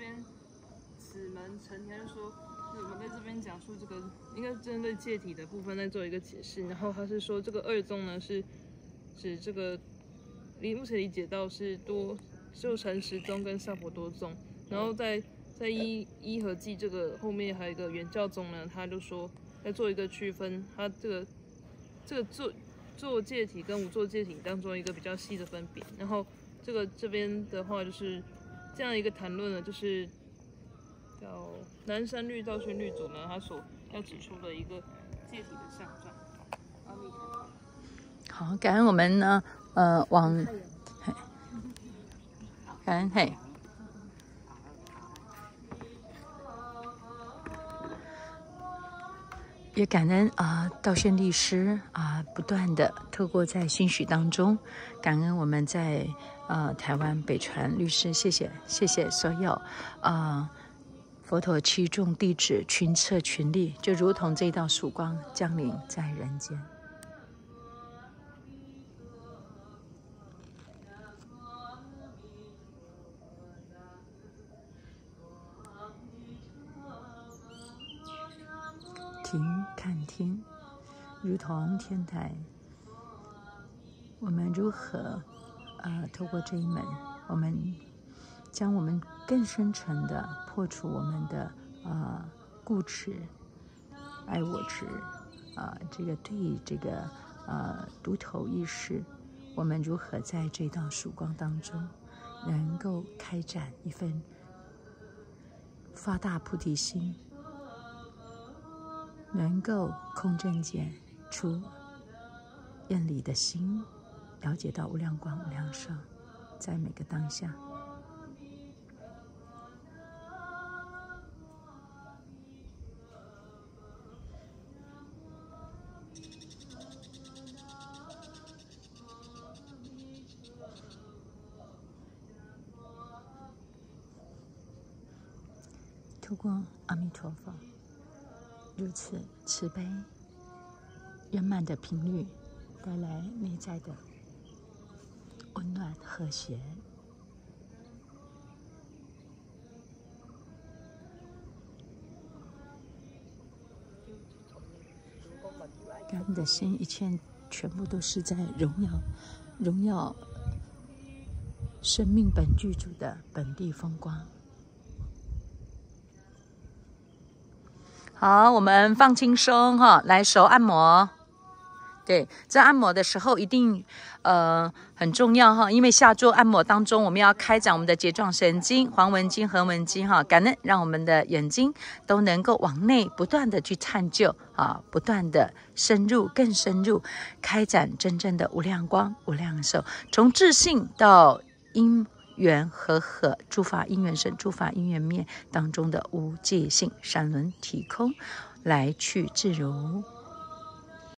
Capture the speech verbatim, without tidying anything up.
边此门成天说，我们在这边讲述这个应该针对戒体的部分在做一个解释，然后他是说这个二宗呢是指这个理目前理解到是多就成十宗跟萨婆多宗，然后在在依依和记这个后面还有一个原教宗呢，他就说在做一个区分，他这个这个做做戒体跟无做戒体当中一个比较细的分别，然后这个这边的话就是这样一个谈论呢，就是叫南山律道宣律祖呢，他所要指出的一个戒体的象状。阿弥陀佛。 好，感恩我们呢，呃，往，感恩嘿。也感恩啊、呃，道宣律师啊、呃，不断的透过在宣许当中，感恩我们在呃台湾北传律师，谢谢谢谢所有啊、呃、佛陀七众弟子群策群力，就如同这道曙光降临在人间。听看听，如同天台，我们如何呃透过这一门，我们将我们更深层的破除我们的呃固执、爱我执啊、呃，这个对这个呃独头意识，我们如何在这道曙光当中，能够开展一份发大菩提心。能够空正见出厌离的心，了解到无量光无量寿，在每个当下。透过阿弥陀佛如此慈悲圆满的频率，带来内在的温暖和谐。感恩的心，一切全部都是在荣耀荣耀生命本具足的本地风光。好，我们放轻松哈，来手按摩。对，在按摩的时候一定呃很重要哈，因为下坐按摩当中，我们要开展我们的睫状神经、黄文经、横纹经哈，感恩让我们的眼睛都能够往内不断的去探究啊，不断的深入、更深入，开展真正的无量光、无量寿，从自性到因缘和合，诸法因缘生，诸法因缘灭当中的无界性三轮体空，来去自如。